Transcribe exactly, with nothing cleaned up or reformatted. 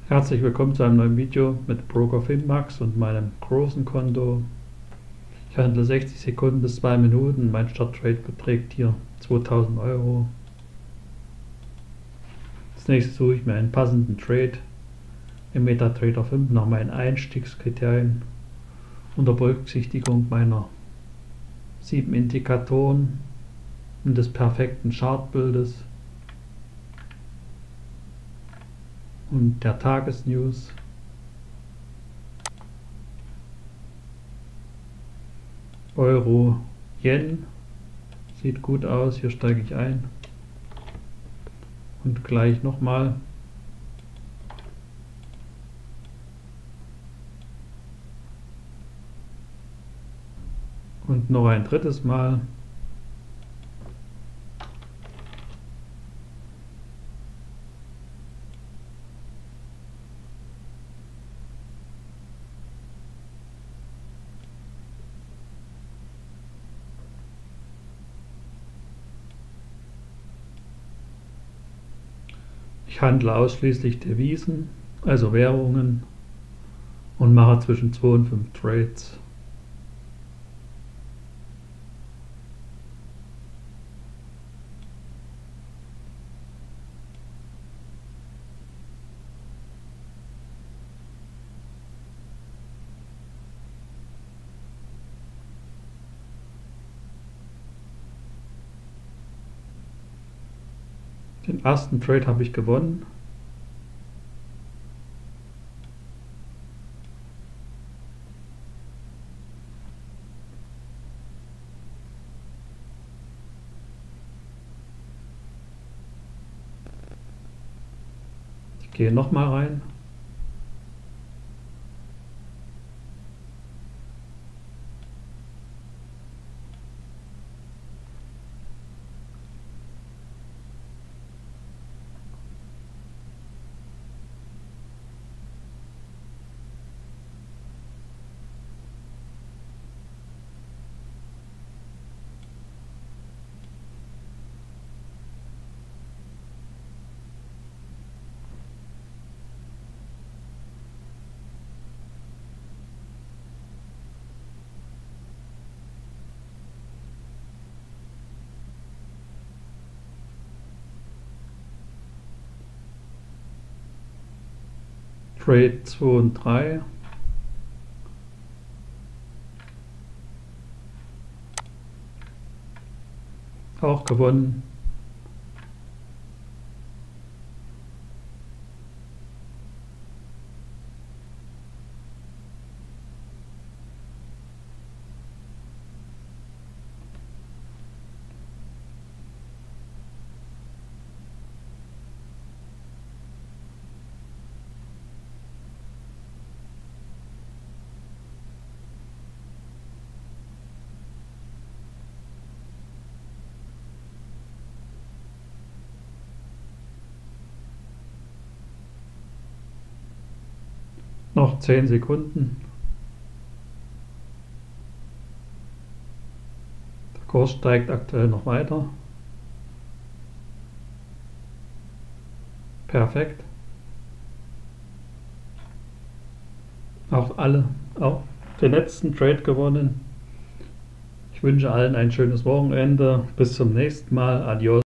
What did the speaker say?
Herzlich willkommen zu einem neuen Video mit Broker Finmax und meinem großen Konto. Ich handle sechzig Sekunden bis zwei Minuten. Mein Starttrade beträgt hier zweitausend Euro. Als nächstes suche ich mir einen passenden Trade im MetaTrader fünf nach meinen Einstiegskriterien unter Berücksichtigung meiner sieben Indikatoren und des perfekten Chartbildes und der Tagesnews. Euro, Yen, sieht gut aus, hier steige ich ein und gleich nochmal. Und noch ein drittes Mal. Ich handle ausschließlich Devisen, also Währungen, und mache zwischen zwei und fünf Trades. Den ersten Trade habe ich gewonnen. Ich gehe nochmal rein. Trade zwei und drei. Auch gewonnen. Noch zehn Sekunden. Der Kurs steigt aktuell noch weiter. Perfekt. Auch alle, auch den letzten Trade gewonnen. Ich wünsche allen ein schönes Wochenende. Bis zum nächsten Mal. Adios.